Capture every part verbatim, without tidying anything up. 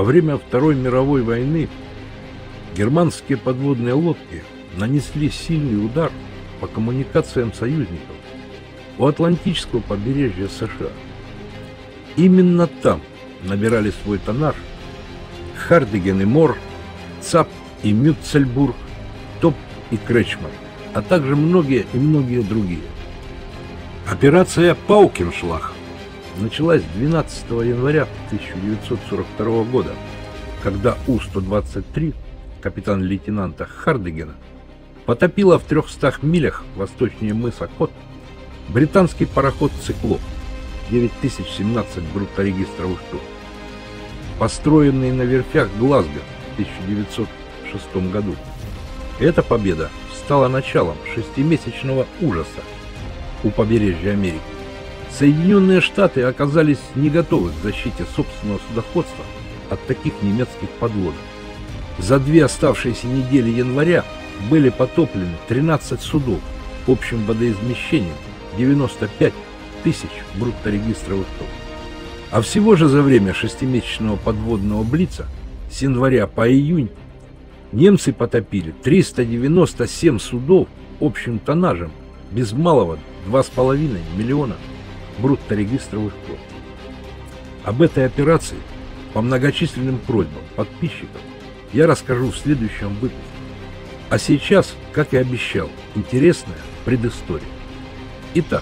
время Второй мировой войны германские подводные лодки нанесли сильный удар по коммуникациям союзников у Атлантического побережья США. Именно там набирали свой тоннаж Хардиген и Мор, Цап и Мюцельбург, Топ и Кречман, а также многие и многие другие. Операция «Паукеншлаг» началась двенадцатого января тысяча девятьсот сорок второго года, когда У сто двадцать три капитан-лейтенанта Хардигена потопила в трехстах милях восточнее мыса Кот британский пароход «Циклоп» девять тысяч семнадцать брутторегистровых тонн, построенный на верфях Глазго в тысяча девятьсот шестом году. Эта победа стала началом шестимесячного ужаса у побережья Америки. Соединенные Штаты оказались не готовы к защите собственного судоходства от таких немецких подлодок. За две оставшиеся недели января были потоплены тринадцать судов общим водоизмещением девяносто пять тысяч брутторегистровых тонн. А всего же за время шестимесячного подводного блица с января по июнь немцы потопили триста девяносто семь судов общим тоннажем без малого два с половиной миллиона брутторегистровых тонн. Об этой операции по многочисленным просьбам подписчиков я расскажу в следующем выпуске. А сейчас, как и обещал, интересная предыстория. Итак,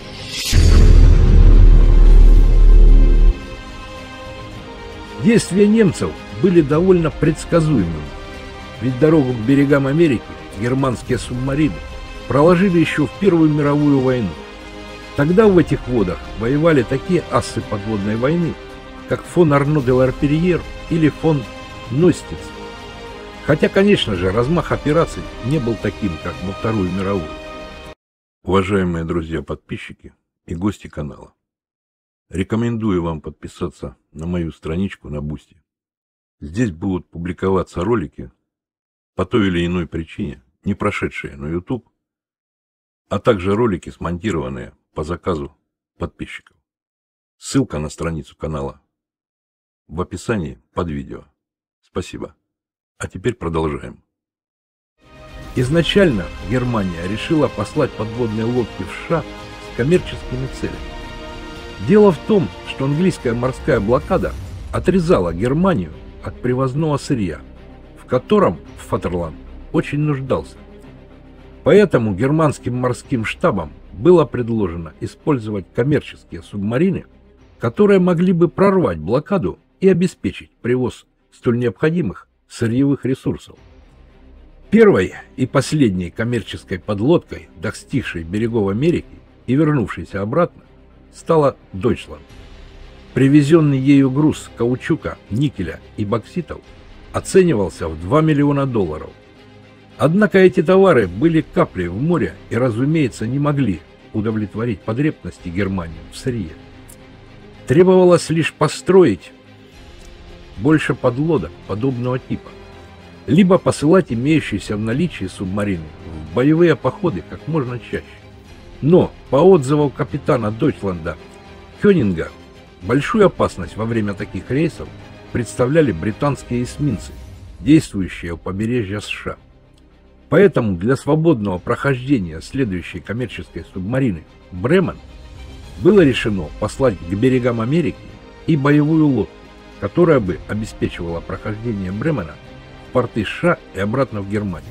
действия немцев были довольно предсказуемыми, ведь дорогу к берегам Америки германские субмарины проложили еще в Первую мировую войну. Тогда в этих водах воевали такие асы подводной войны, как фон Арно де Ларперьер или фон Ностиц. Хотя, конечно же, размах операций не был таким, как во Вторую мировую. Уважаемые друзья-подписчики и гости канала, рекомендую вам подписаться на мою страничку на Бусти. Здесь будут публиковаться ролики по той или иной причине, не прошедшие на YouTube, а также ролики, смонтированные по заказу подписчиков. Ссылка на страницу канала в описании под видео. Спасибо. А теперь продолжаем. Изначально Германия решила послать подводные лодки в США с коммерческими целями. Дело в том, что английская морская блокада отрезала Германию от привозного сырья, в котором Фатерланд очень нуждался. Поэтому германским морским штабам было предложено использовать коммерческие субмарины, которые могли бы прорвать блокаду и обеспечить привоз столь необходимых сырьевых ресурсов. Первой и последней коммерческой подлодкой, достигшей берегов Америки и вернувшейся обратно, стала Дойчланд. Привезенный ею груз каучука, никеля и бокситов оценивался в два миллиона долларов. Однако эти товары были каплей в море и, разумеется, не могли удовлетворить потребности Германии в сырье. Требовалось лишь построить больше подлодок подобного типа, либо посылать имеющиеся в наличии субмарины в боевые походы как можно чаще. Но, по отзывам капитана Дойчланда Кёнинга, большую опасность во время таких рейсов представляли британские эсминцы, действующие у побережья США. Поэтому для свободного прохождения следующей коммерческой субмарины «Бремен» было решено послать к берегам Америки и боевую лодку, которая бы обеспечивала прохождение Бремена в порты США и обратно в Германию.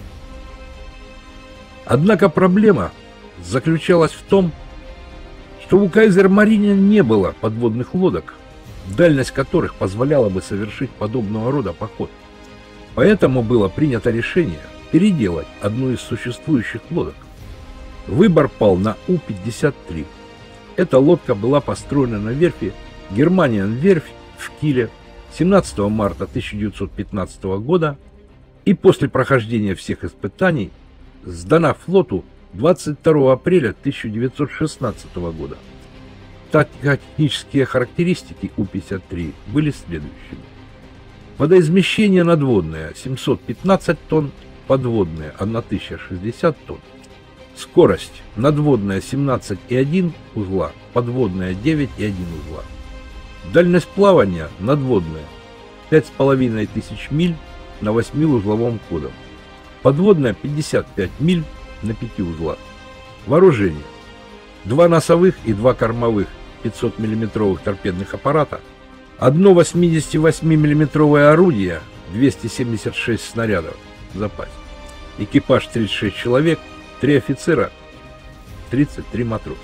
Однако проблема заключалась в том, что у Кайзер-Марине не было подводных лодок, дальность которых позволяла бы совершить подобного рода поход. Поэтому было принято решение переделать одну из существующих лодок. Выбор пал на У пятьдесят три. Эта лодка была построена на верфи Германиан-верфь в Киле семнадцатого марта тысяча девятьсот пятнадцатого года и после прохождения всех испытаний сдана флоту двадцать второго апреля тысяча девятьсот шестнадцатого года. Технические характеристики У пятьдесят три были следующими. Водоизмещение надводное семьсот пятнадцать тонн, подводное тысяча шестьдесят тонн. Скорость надводная семнадцать и одна узла, подводная девять и одна узла. Дальность плавания надводная пять с половиной тысяч миль на восьмиузловом кодом. Подводная пятьдесят пять миль на пяти узлах. Вооружение. Два носовых и два кормовых пятисотмиллиметровых торпедных аппарата, одно восьмидесятивосьмимиллиметровое орудие, двести семьдесят шесть снарядов в запасе. Экипаж тридцать шесть человек, три офицера, тридцать три матроса.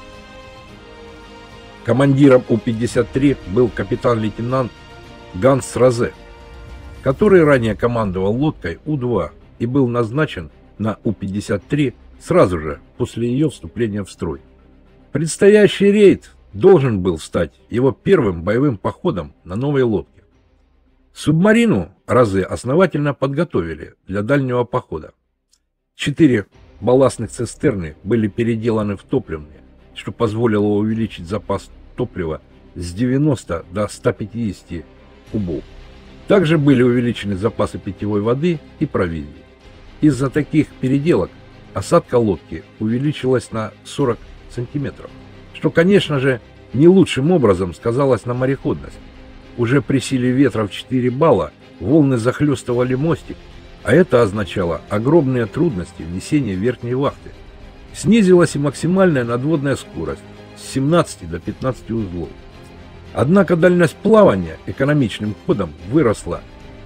Командиром У пятьдесят три был капитан-лейтенант Ганс Розе, который ранее командовал лодкой У два и был назначен на У пятьдесят три сразу же после ее вступления в строй. Предстоящий рейд должен был стать его первым боевым походом на новой лодке. Субмарину Розе основательно подготовили для дальнего похода. Четыре балластных цистерны были переделаны в топливные, что позволило увеличить запас топлива с девяноста до ста пятидесяти кубов. Также были увеличены запасы питьевой воды и провизии. Из-за таких переделок осадка лодки увеличилась на сорок сантиметров, что, конечно же, не лучшим образом сказалось на мореходности. Уже при силе ветра в четыре балла волны захлестывали мостик, а это означало огромные трудности в несении верхней вахты. Снизилась и максимальная надводная скорость с семнадцати до пятнадцати узлов. Однако дальность плавания экономичным ходом выросла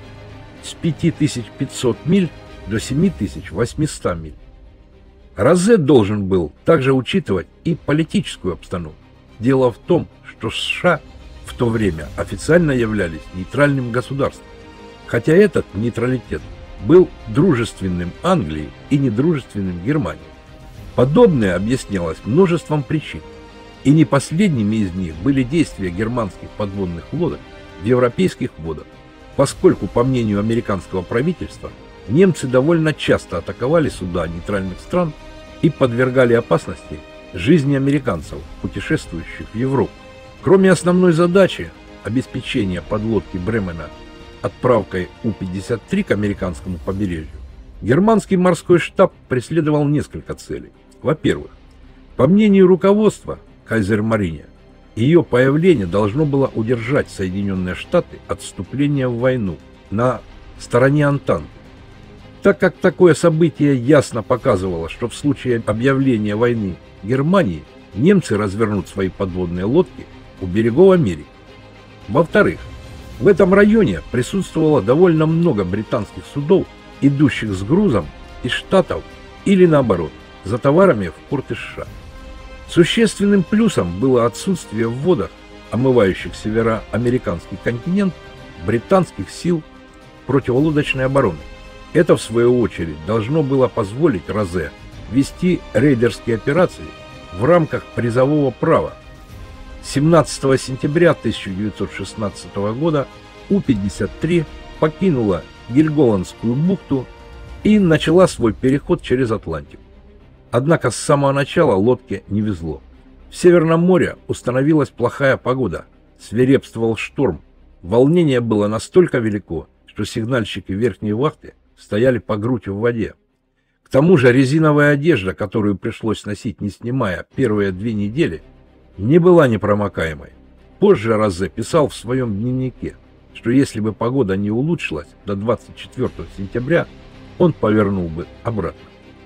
с пяти тысяч пятисот миль до семи тысяч восьмисот миль. Розе должен был также учитывать и политическую обстановку. Дело в том, что США в то время официально являлись нейтральным государством, хотя этот нейтралитет был дружественным Англии и недружественным Германии. Подобное объяснялось множеством причин, и не последними из них были действия германских подводных лодок в европейских водах, поскольку, по мнению американского правительства, немцы довольно часто атаковали суда нейтральных стран и подвергали опасности жизни американцев, путешествующих в Европу. Кроме основной задачи обеспечения подлодки Бремена отправкой У пятьдесят три к американскому побережью, германский морской штаб преследовал несколько целей. Во-первых, по мнению руководства Кайзермарине, ее появление должно было удержать Соединенные Штаты от вступления в войну на стороне Антанты. Так как такое событие ясно показывало, что в случае объявления войны Германии немцы развернут свои подводные лодки у берегов Америки. Во-вторых, в этом районе присутствовало довольно много британских судов, идущих с грузом из Штатов или, наоборот, за товарами в порты США. Существенным плюсом было отсутствие в водах, омывающих североамериканский континент, британских сил противолодочной обороны. Это, в свою очередь, должно было позволить Розе вести рейдерские операции в рамках призового права. семнадцатого сентября тысяча девятьсот шестнадцатого года У пятьдесят три покинула Гельголандскую бухту и начала свой переход через Атлантику. Однако с самого начала лодке не везло. В Северном море установилась плохая погода, свирепствовал шторм. Волнение было настолько велико, что сигнальщики верхней вахты стояли по грудь в воде. К тому же резиновая одежда, которую пришлось носить не снимая первые две недели, не была непромокаемой. Позже Розе писал в своем дневнике, что если бы погода не улучшилась до двадцать четвёртого сентября, он повернул бы обратно.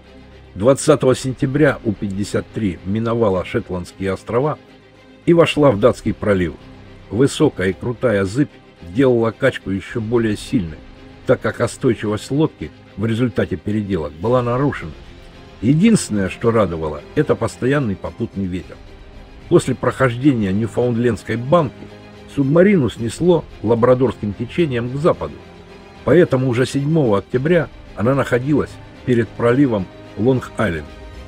двадцатого сентября У пятьдесят три миновала Шетландские острова и вошла в Датский пролив. Высокая и крутая зыбь сделала качку еще более сильной, так как остойчивость лодки в результате переделок была нарушена. Единственное, что радовало, это постоянный попутный ветер. После прохождения Ньюфаундлендской банки субмарину снесло лабрадорским течением к западу, поэтому уже седьмого октября она находилась перед проливом Лонг-Айленд.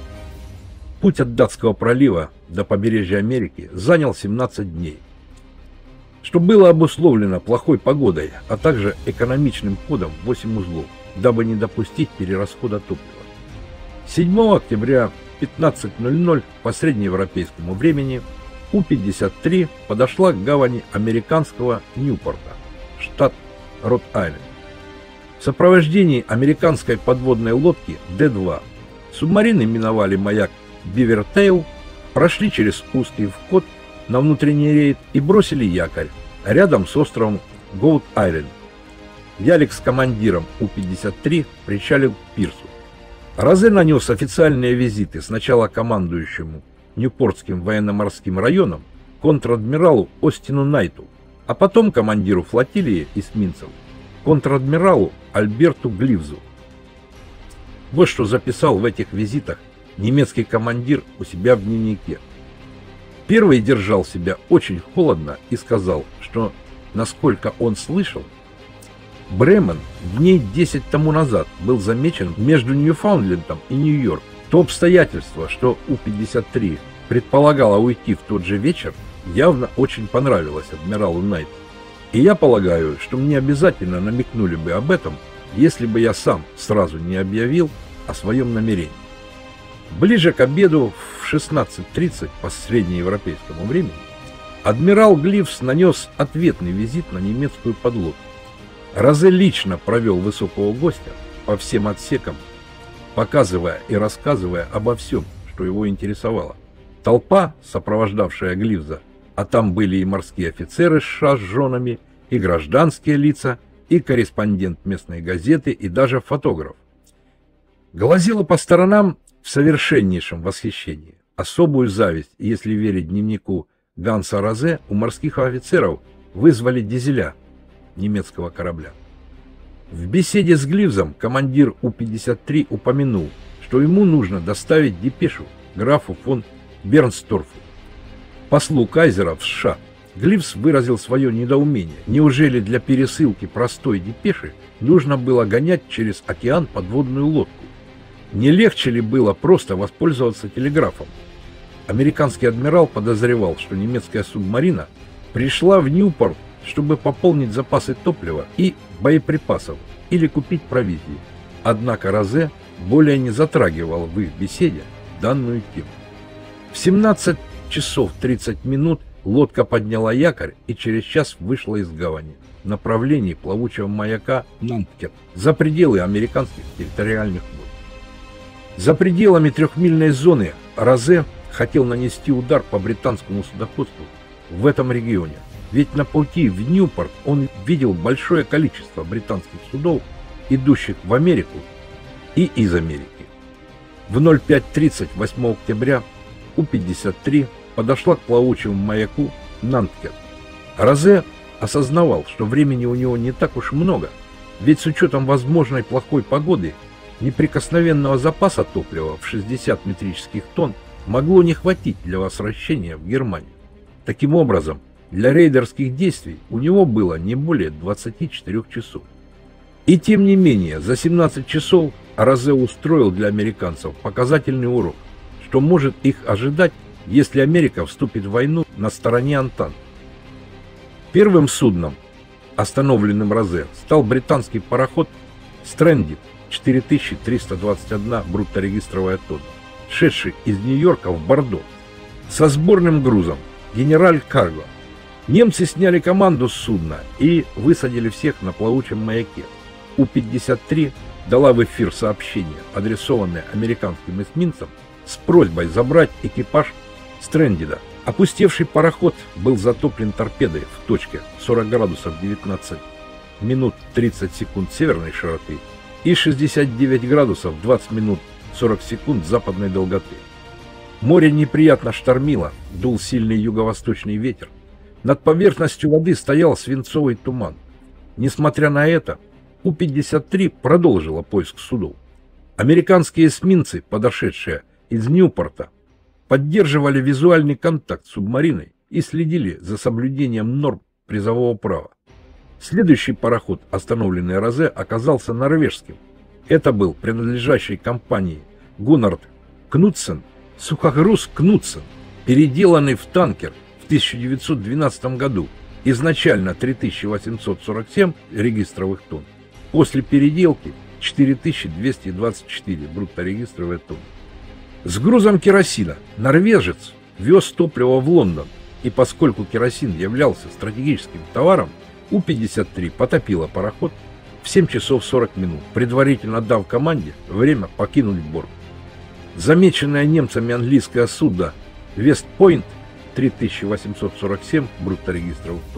Путь от Датского пролива до побережья Америки занял семнадцать дней, что было обусловлено плохой погодой, а также экономичным ходом в восемь узлов, дабы не допустить перерасхода топлива. седьмого октября в пятнадцать ноль ноль по среднеевропейскому времени У пятьдесят три подошла к гавани американского Ньюпорта, штат Род-Айленд. В сопровождении американской подводной лодки Д два субмарины миновали маяк Бивертейл, прошли через узкий вход на внутренний рейд и бросили якорь рядом с островом Гоут-Айленд. Ялик с командиром У пятьдесят три причалил к пирсу. Розе нанес официальные визиты сначала командующему Ньюпортским военно-морским районом контр-адмиралу Остину Найту, а потом командиру флотилии эсминцев контр-адмиралу Альберту Гливзу. Вот что записал в этих визитах немецкий командир у себя в дневнике. Первый держал себя очень холодно и сказал, что, насколько он слышал, Бремен дней десять тому назад был замечен между Ньюфаундлендом и Нью-Йорк. То обстоятельство, что У пятьдесят три предполагало уйти в тот же вечер, явно очень понравилось адмиралу Найту. И я полагаю, что мне обязательно намекнули бы об этом, если бы я сам сразу не объявил о своем намерении. Ближе к обеду в шестнадцать тридцать по среднеевропейскому времени адмирал Гливс нанес ответный визит на немецкую подлодку. Розе лично провел высокого гостя по всем отсекам, показывая и рассказывая обо всем, что его интересовало. Толпа, сопровождавшая Гливза, а там были и морские офицеры США с женами, и гражданские лица, и корреспондент местной газеты, и даже фотограф, глазела по сторонам в совершеннейшем восхищении. Особую зависть, если верить дневнику Ганса Розе, у морских офицеров вызвали дизеля немецкого корабля. В беседе с Гливзом командир У пятьдесят три упомянул, что ему нужно доставить депешу графу фон Бернсторфу, послу кайзера в США. Гливз выразил свое недоумение. Неужели для пересылки простой депеши нужно было гонять через океан подводную лодку? Не легче ли было просто воспользоваться телеграфом? Американский адмирал подозревал, что немецкая субмарина пришла в Ньюпорт, чтобы пополнить запасы топлива и боеприпасов или купить провизии. Однако Розе более не затрагивал в их беседе данную тему. В семнадцать часов тридцать минут лодка подняла якорь и через час вышла из гавани в направлении плавучего маяка Нанткет за пределы американских территориальных вод. За пределами трехмильной зоны Розе хотел нанести удар по британскому судоходству в этом регионе. Ведь на пути в Ньюпорт он видел большое количество британских судов, идущих в Америку и из Америки. В ноль пять тридцать восьмого октября У пятьдесят три подошла к плавучему маяку Нанткет. Розе осознавал, что времени у него не так уж много, ведь с учетом возможной плохой погоды неприкосновенного запаса топлива в шестьдесят метрических тонн могло не хватить для возвращения в Германию. Таким образом, для рейдерских действий у него было не более двадцати четырёх часов. И тем не менее, за семнадцать часов Розе устроил для американцев показательный урок, что может их ожидать, если Америка вступит в войну на стороне Антанты. Первым судном, остановленным Розе, стал британский пароход «Стрендит» четыре тысячи триста двадцать одна брутторегистровая тонна, шедший из Нью-Йорка в Бордо со сборным грузом «Генераль Карго». Немцы сняли команду с судна и высадили всех на плавучем маяке. У пятьдесят три дала в эфир сообщение, адресованное американским эсминцам, с просьбой забрать экипаж Стрендида. Опустевший пароход был затоплен торпедой в точке сорок градусов девятнадцать минут тридцать секунд северной широты и шестьдесят девять градусов двадцать минут сорок секунд западной долготы. Море неприятно штормило, дул сильный юго-восточный ветер. Над поверхностью воды стоял свинцовый туман. Несмотря на это, У пятьдесят три продолжила поиск судов. Американские эсминцы, подошедшие из Ньюпорта, поддерживали визуальный контакт с субмариной и следили за соблюдением норм призового права. Следующий пароход, остановленный Розе, оказался норвежским. Это был принадлежащий компании Гуннард Кнутсен сухогруз Кнутсен, переделанный в танкер в тысяча девятьсот двенадцатом году, изначально три тысячи восемьсот сорок семь регистровых тонн, после переделки четыре тысячи двести двадцать четыре брутторегистровые тонны. С грузом керосина норвежец вез топливо в Лондон, и поскольку керосин являлся стратегическим товаром, У пятьдесят три потопила пароход в семь часов сорок минут, предварительно дав команде время покинуть борт. Замеченное немцами английское судно Вест-Пойнт три тысячи восемьсот сорок семь брутторегистровых тонн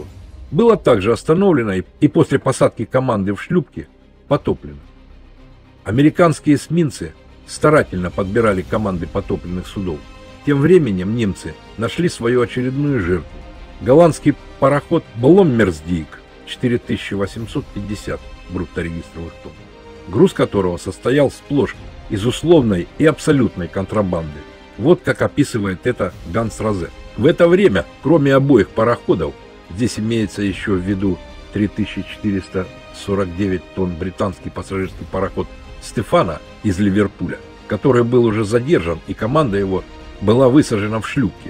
было также остановлено и после посадки команды в шлюпке потоплено. Американские эсминцы старательно подбирали команды потопленных судов. Тем временем немцы нашли свою очередную жертву. Голландский пароход Бломмерсдijk, четыре тысячи восемьсот пятьдесят брутторегистровых тонн, груз которого состоял сплошь из условной и абсолютной контрабанды. Вот как описывает это Ганс Розе. В это время, кроме обоих пароходов, здесь имеется еще в виду три тысячи четыреста сорок девять тонн британский пассажирский пароход Стефана из Ливерпуля, который был уже задержан, и команда его была высажена в шлюпке.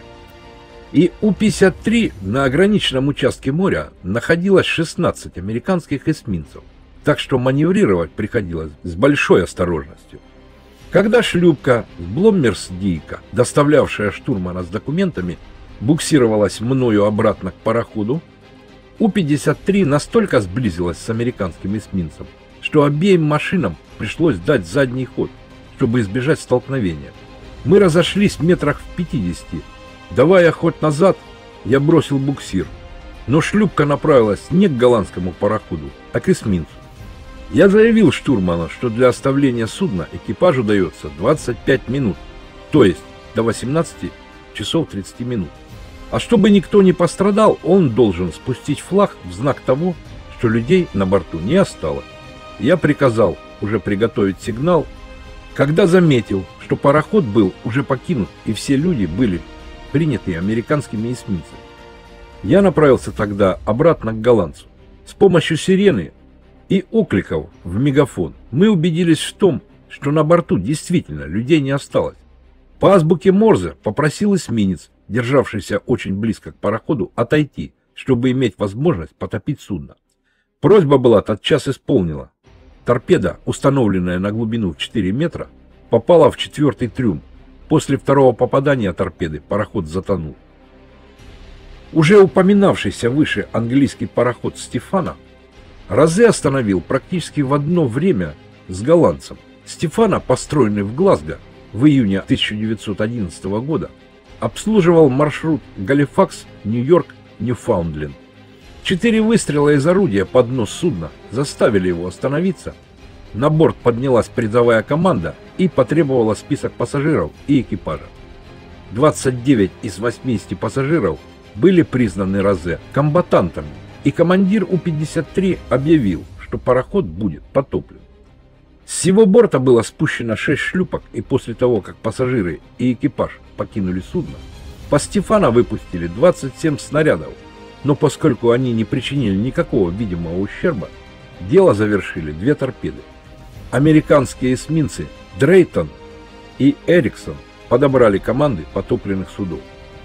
И У пятьдесят три на ограниченном участке моря находилось шестнадцать американских эсминцев, так что маневрировать приходилось с большой осторожностью. Когда шлюпка с Бломмерсдийка, доставлявшая штурмана с документами, буксировалась мною обратно к пароходу, У пятьдесят три настолько сблизилась с американским эсминцем, что обеим машинам пришлось дать задний ход, чтобы избежать столкновения. Мы разошлись метрах в пятидесяти. Давая ход назад, я бросил буксир, но шлюпка направилась не к голландскому пароходу, а к эсминцу. Я заявил штурману, что для оставления судна экипажу дается двадцать пять минут, то есть до восемнадцати часов тридцати минут. А чтобы никто не пострадал, он должен спустить флаг в знак того, что людей на борту не осталось. Я приказал уже приготовить сигнал, когда заметил, что пароход был уже покинут и все люди были приняты американскими эсминцами. Я направился тогда обратно к голландцу. С помощью сирены и окликов в мегафон мы убедились в том, что на борту действительно людей не осталось. По азбуке Морзе попросил эсминец, державшийся очень близко к пароходу, отойти, чтобы иметь возможность потопить судно. Просьба была тотчас исполнена. Торпеда, установленная на глубину в четыре метра, попала в четвертый трюм. После второго попадания торпеды пароход затонул. Уже упоминавшийся выше английский пароход Стефана Розе остановил практически в одно время с голландцем. Стефана, построенный в Глазго в июне тысяча девятьсот одиннадцатого года, обслуживал маршрут Галифакс, Нью-Йорк, Ньюфаундленд. Четыре выстрела из орудия под нос судна заставили его остановиться. На борт поднялась призовая команда и потребовала список пассажиров и экипажа. двадцать девять из восьмидесяти пассажиров были признаны Розе комбатантами, и командир У пятьдесят три объявил, что пароход будет потоплен. С всего борта было спущено шесть шлюпок, и после того, как пассажиры и экипаж покинули судно, по Стефана выпустили двадцать семь снарядов, но поскольку они не причинили никакого видимого ущерба, дело завершили две торпеды. Американские эсминцы Дрейтон и Эриксон подобрали команды потопленных судов.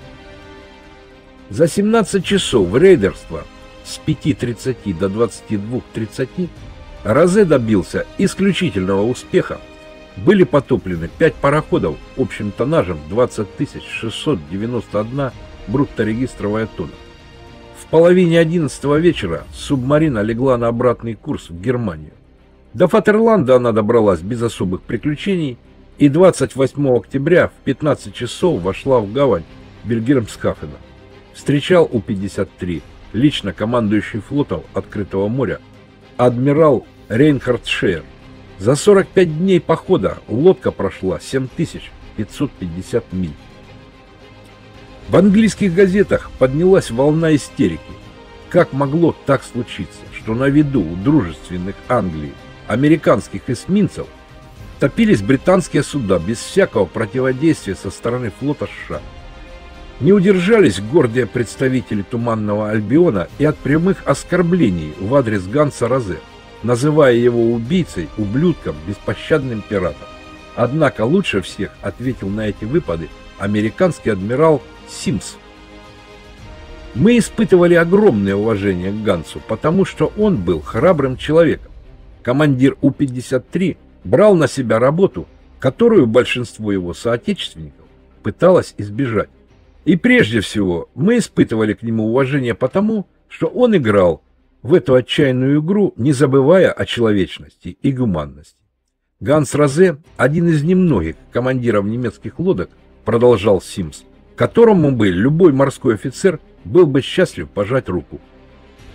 За семнадцать часов рейдерства с пяти тридцати до двадцати двух тридцати Розе добился исключительного успеха. Были потоплены пять пароходов общим тоннажем двадцать тысяч шестьсот девяносто одна брутторегистровая тонна. В половине одиннадцатого вечера субмарина легла на обратный курс в Германию. До Фатерланда она добралась без особых приключений и двадцать восьмого октября в пятнадцать часов вошла в гавань Вильгельмсхафена. Встречал У пятьдесят три лично командующий флотом открытого моря адмирал Рейнхард Шеер. За сорок пять дней похода лодка прошла семь тысяч пятьсот пятьдесят миль. В английских газетах поднялась волна истерики. Как могло так случиться, что на виду у дружественных Англии американских эсминцев топились британские суда без всякого противодействия со стороны флота США? Не удержались гордые представители Туманного Альбиона и от прямых оскорблений в адрес Ганса Розе, называя его убийцей, ублюдком, беспощадным пиратом. Однако лучше всех ответил на эти выпады американский адмирал Симс. Мы испытывали огромное уважение к Гансу, потому что он был храбрым человеком. Командир У пятьдесят три брал на себя работу, которую большинство его соотечественников пыталось избежать. И прежде всего мы испытывали к нему уважение потому, что он играл в эту отчаянную игру, не забывая о человечности и гуманности. Ганс Розе – один из немногих командиров немецких лодок, продолжал Симс, которому бы любой морской офицер был бы счастлив пожать руку.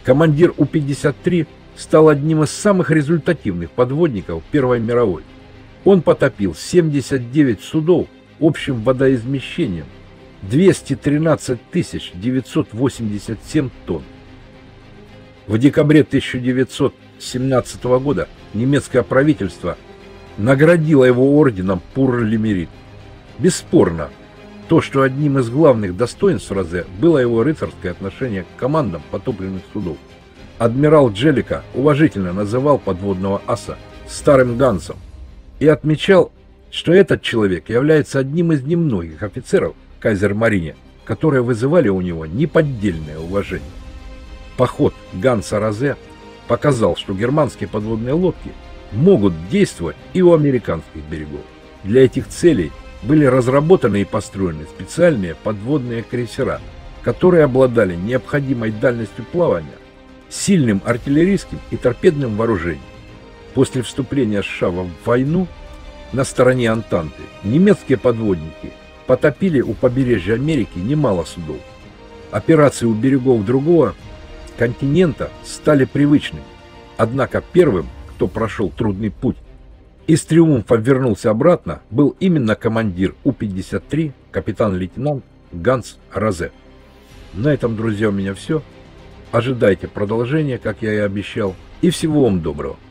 Командир У пятьдесят три стал одним из самых результативных подводников Первой мировой. Он потопил семьдесят девять судов общим водоизмещением двести тринадцать тысяч девятьсот восемьдесят семь тонн. В декабре тысяча девятьсот семнадцатого года немецкое правительство наградило его орденом Пур-ле-Мерит. Бесспорно, то, что одним из главных достоинств Розе было его рыцарское отношение к командам потопленных судов. Адмирал Джеллико уважительно называл подводного аса «старым Гансом» и отмечал, что этот человек является одним из немногих офицеров Кайзер-Марине, которые вызывали у него неподдельное уважение. Поход Ганса Розе показал, что германские подводные лодки могут действовать и у американских берегов. Для этих целей были разработаны и построены специальные подводные крейсера, которые обладали необходимой дальностью плавания, сильным артиллерийским и торпедным вооружением. После вступления США в войну на стороне Антанты немецкие подводники потопили у побережья Америки немало судов. Операции у берегов другого континента стали привычными, однако первым, кто прошел трудный путь и с триумфом вернулся обратно, был именно командир У пятьдесят три, капитан-лейтенант Ганс Розе. На этом, друзья, у меня все. Ожидайте продолжения, как я и обещал, и всего вам доброго.